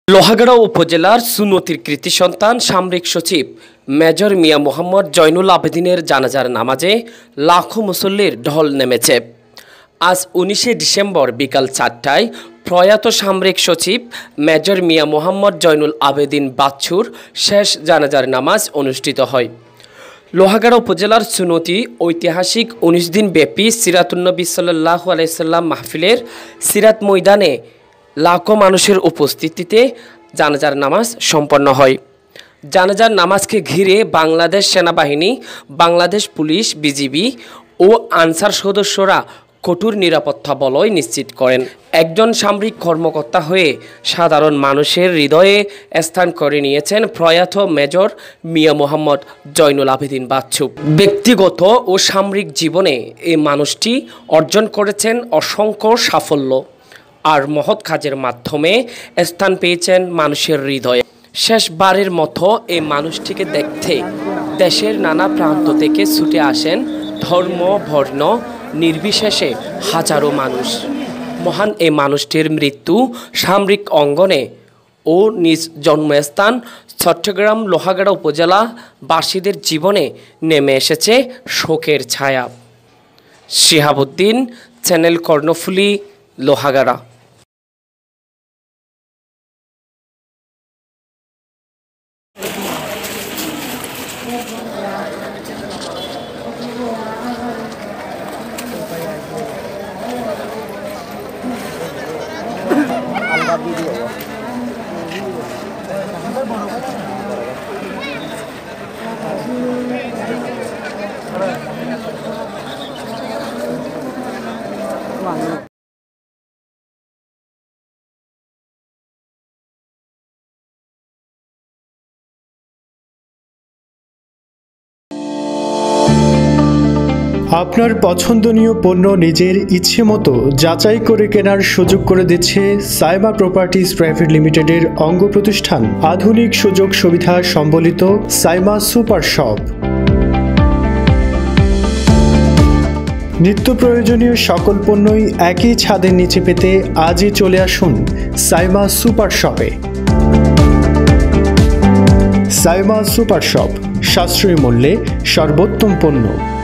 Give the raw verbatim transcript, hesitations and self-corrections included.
লোহাগাড়া উপজেলার সুনতির কৃতি সন্তান সামরিক সচিব মেজর মিয়া মোহাম্মদ জয়নুল আবেদিনের জানাজার নামাজে লাখো মুসল্লির ঢল নেমেছে। আজ উনিশে ডিসেম্বর বিকাল চারটায় প্রয়াত সামরিক সচিব মেজর মিয়া মোহাম্মদ জয়নুল আবেদিন বাচ্চুর শেষ জানাজার নামাজ অনুষ্ঠিত হয়। লোহাগাড়া উপজেলার সুনতি ঐতিহাসিক উনিশ দিন ব্যাপী সিরাতুন্নবী সাল্লাল্লাহু আলাইহি সাল্লাম মাহফিলের সিরাত ময়দানে লাখো মানুষের উপস্থিতিতে জানাজার নামাজ সম্পন্ন হয়। জানাজার নামাজকে ঘিরে বাংলাদেশ সেনাবাহিনী, বাংলাদেশ পুলিশ, বিজিবি ও আনসার সদস্যরা কঠোর নিরাপত্তা বলয় নিশ্চিত করেন। একজন সামরিক কর্মকর্তা হয়ে সাধারণ মানুষের হৃদয়ে স্থান করে নিয়েছেন প্রয়াত মেজর মিয়া মোহাম্মদ জয়নুল আবেদিন বাচ্চু। ব্যক্তিগত ও সামরিক জীবনে এই মানুষটি অর্জন করেছেন অসংখ্য সাফল্য আর মহৎ কাজের মাধ্যমে স্থান পেয়েছেন মানুষের হৃদয়ে। শেষবারের মতো এই মানুষটিকে দেখতে দেশের নানা প্রান্ত থেকে ছুটে আসেন ধর্ম বর্ণ নির্বিশেষে হাজারো মানুষ। মহান এই মানুষটির মৃত্যু সামরিক অঙ্গনে ও নিজ জন্মস্থান চট্টগ্রাম লোহাগাড়া উপজেলা বাসীদের জীবনে নেমে এসেছে শোকের ছায়া। শিহাবুদ্দিন, চ্যানেল কর্ণফুলী, লোহাগাড়া। আপনার পছন্দনীয় পণ্য নিজের ইচ্ছে মতো যাচাই করে কেনার সুযোগ করে দিচ্ছে সাইমা প্রপার্টিজ প্রাইভেট লিমিটেডের অঙ্গ প্রতিষ্ঠান আধুনিক সুযোগ সুবিধা সম্বলিত সাইমা সুপার শপ। নিত্য প্রয়োজনীয় সকল পণ্যই একই ছাদের নিচে পেতে আজই চলে আসুন সাইমা সুপার শপে। সাইমা সুপার শপ, সাশ্রয়ী মূল্যে সর্বোত্তম পণ্য।